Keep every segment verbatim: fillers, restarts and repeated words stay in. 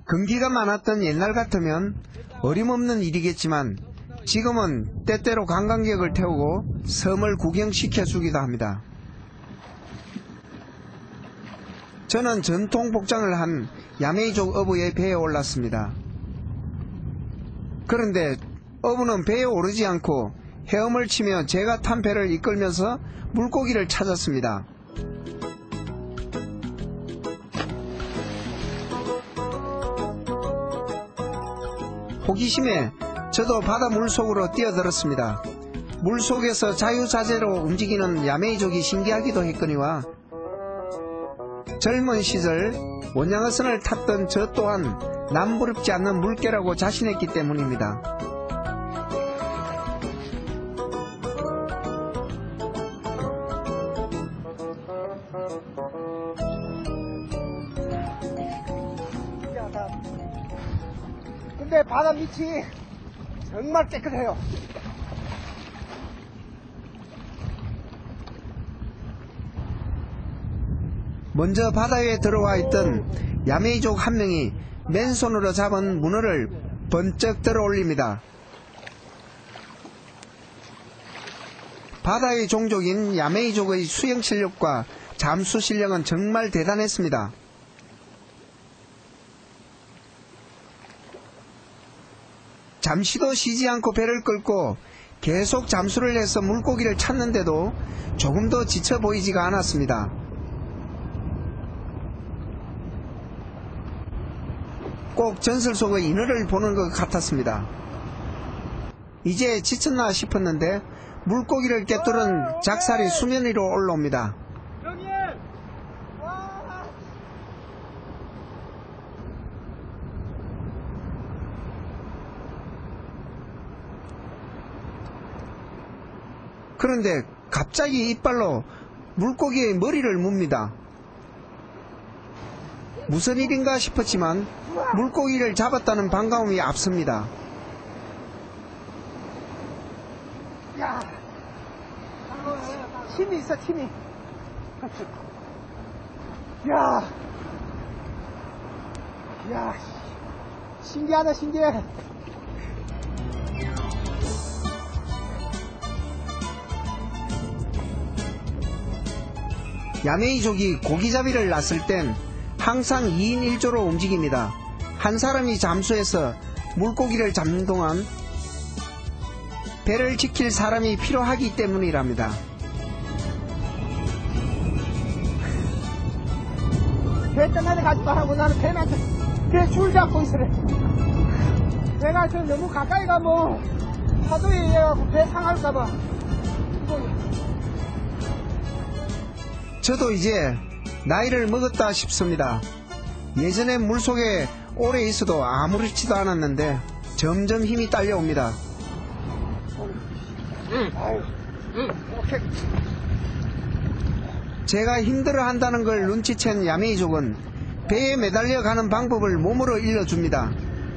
금기가 많았던 옛날 같으면 어림없는 일이겠지만 지금은 때때로 관광객을 태우고 섬을 구경시켜주기도 합니다. 저는 전통 복장을 한 야메이족 어부의 배에 올랐습니다. 그런데 어부는 배에 오르지 않고 헤엄을 치며 제가 탄 배를 이끌면서 물고기를 찾았습니다. 호기심에 저도 바다 물속으로 뛰어들었습니다. 물속에서 자유자재로 움직이는 야메이족이 신기하기도 했거니와 젊은 시절 원양어선을 탔던 저 또한 남부럽지 않는 물개라고 자신했기 때문입니다. 근데 바다 밑이 정말 깨끗해요. 먼저 바다에 들어와 있던 야메이족 한 명이 맨손으로 잡은 문어를 번쩍 들어 올립니다. 바다의 종족인 야메이족의 수영 실력과 잠수 실력은 정말 대단했습니다. 잠시도 쉬지 않고 배를 끌고 계속 잠수를 해서 물고기를 찾는데도 조금도 지쳐 보이지가 않았습니다. 꼭 전설 속의 인어를 보는 것 같았습니다. 이제 지쳤나 싶었는데 물고기를 꿰뚫은 작살이 수면 위로 올라옵니다. 그런데 갑자기 이빨로 물고기의 머리를 뭅니다. 무슨 일인가 싶었지만 물고기를 잡았다는 반가움이 앞섭니다. 야, 힘이 있어, 힘이. 야, 야, 신기하다, 신기해. 야메이족이 고기잡이를 놨을 땐 항상 이인 일조로 움직입니다. 한 사람이 잠수해서 물고기를 잡는 동안 배를 지킬 사람이 필요하기 때문이랍니다. 배 때문에 가지 말라고. 나는 배한테 배 줄 잡고 있으래. 내가 저 너무 가까이 가면 파도에 의해서 배 상할까봐. 저도 이제 나이를 먹었다 싶습니다. 예전에 물속에 오래 있어도 아무렇지도 않았는데 점점 힘이 딸려옵니다. 제가 힘들어한다는 걸 눈치챈 야메이족은 배에 매달려 가는 방법을 몸으로 일러줍니다.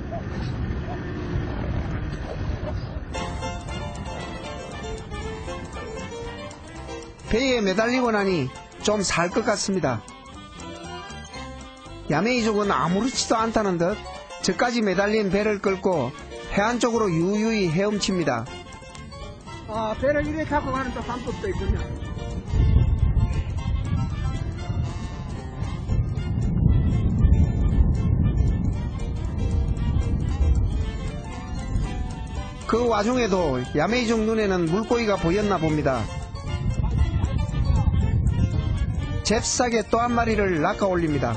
배에 매달리고 나니 좀 살 것 같습니다. 야메이족은 아무렇지도 않다는 듯 저까지 매달린 배를 끌고 해안 쪽으로 유유히 헤엄칩니다. 아, 배를 이렇게 잡고 가는 또 방법도 있군요. 그 와중에도 야메이족 눈에는 물고기가 보였나 봅니다. 잽싸게 또 한 마리를 낚아 올립니다.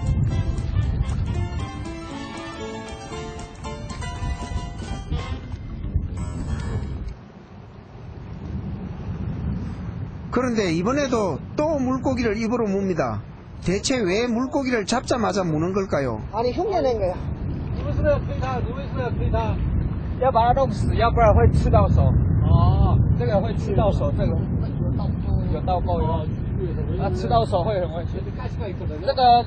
그런데 이번에도 또 물고기를 입으로 뭅니다. 대체 왜 물고기를 잡자마자 무는 걸까요? 아니, 흉내낸 거야. 你们是可以打，你们是可以打， 要把它弄死，要不然会吃到手。 哦， 这个会吃到手，这个有倒钩有。啊，吃到手会很危险。这个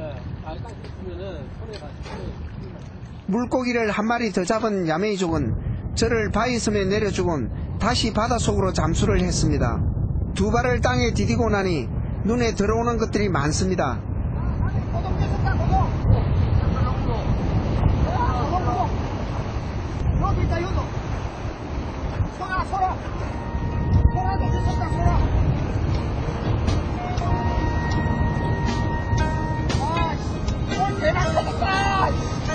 물고기를 한 마리 더 잡은 야메이족은 저를 바위섬에 내려주곤 다시 바닷속으로 잠수를 했습니다. 두 발을 땅에 디디고 나니 눈에 들어오는 것들이 많습니다. 여기 있다, 여기. 소라, 소라. 소라, 너무 쏜다, 소라. 아, 씨. 오, 대박 터졌다.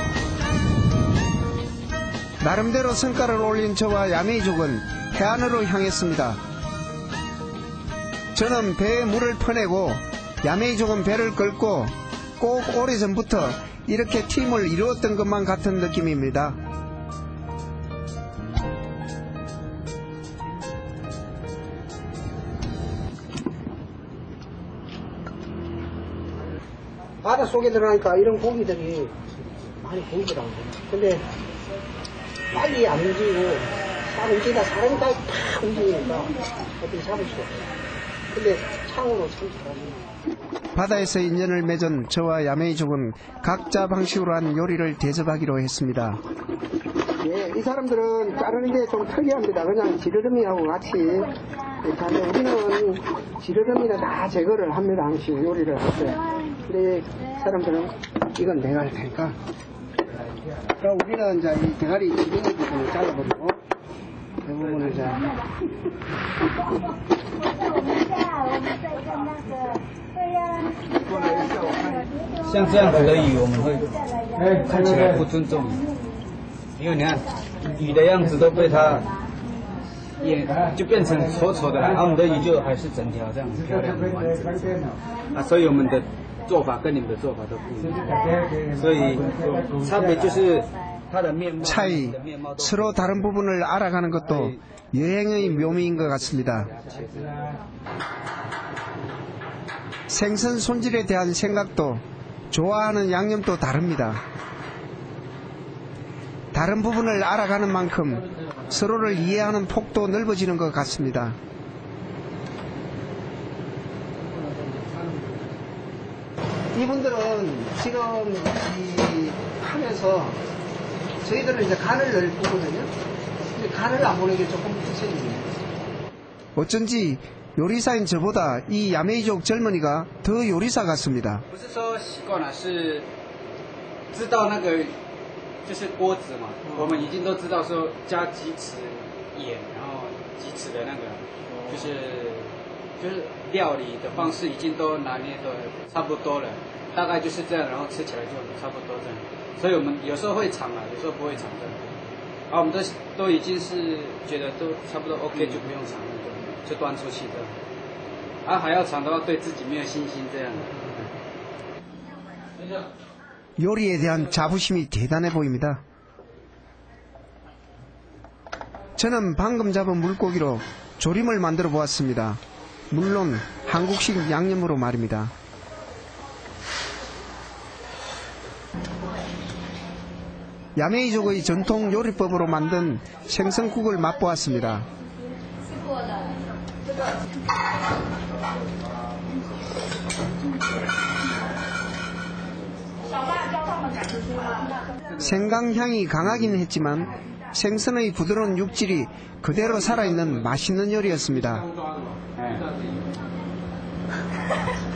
나름대로 성과를 올린 저와 야메이족은 해안으로 향했습니다. 저는 배에 물을 퍼내고 야메이족은 배를 끌고 꼭 오래전부터 이렇게 팀을 이루었던 것만 같은 느낌입니다. 바다 속에 들어가니까 이런 고기들이 많이 보이더라고요. 근데 빨리 안 움직이고 딱 움직이다 사람까지 팍 움직이니까 어떻게 잡을 수가 없어요. 근데 창으로 참 잘하네요. 바다에서 인연을 맺은 저와 야메이족은 각자 방식으로 한 요리를 대접하기로 했습니다. 예, 이 사람들은 자르는 게 좀 특이합니다. 그냥 지르르미하고 같이 이렇게 하는데 우리는 지르르미는 다 제거를 합니다. 항상 요리를 할 때. 근데 이 사람들은 이건 내가 할 테니까. 그럼 우리는 이제 이 대가리 지렁이 부분을 잘라버리고 이 부분을 이제 像这样子的鱼，我们会看起来不尊重，因为你看鱼的样子都被它也就变成丑丑的了，然后我们的鱼就还是整条这样子漂亮的完整啊，所以我们的做法跟你们的做法都不一样，所以差别就是它的面貌， 차이, 的面貌都 서로 다른 부분을 알아가는 것도 여행의 묘미인 것 같습니다. 생선 손질에 대한 생각도 좋아하는 양념도 다릅니다. 다른 부분을 알아가는 만큼 서로를 이해하는 폭도 넓어지는 것 같습니다. 이분들은 지금 이 하면서 저희들은 이제 간을 넣을 거거든요. 근데 간을 안 보는 게 조금 부채입니다. 어쩐지 요리사인 저보다 이 야메이족 젊은이가 더 요리사 같습니다. 不是说习惯了，是知道那个就是锅子嘛，我们已经都知道说加几匙盐，然后几匙的那个就是就是料理的方式已经都拿捏的差不多了，大概就是这样，然后吃起来就差不多这样。所以我们有时候会尝啊，有时候不会尝这样。啊，我们都都已经是觉得都差不多 OK， 就不用尝了，就端出去这样。啊，还要尝的话，对自己没有信心这样。 요리에 대한 자부심이 대단해 보입니다. 저는 방금 잡은 물고기로 조림을 만들어 보았습니다. 물론 한국식 양념으로 말입니다. 야메이족의 전통 요리법으로 만든 생선국을 맛보았습니다. 생강향이 강하긴 했지만 생선의 부드러운 육질이 그대로 살아있는 맛있는 요리였습니다.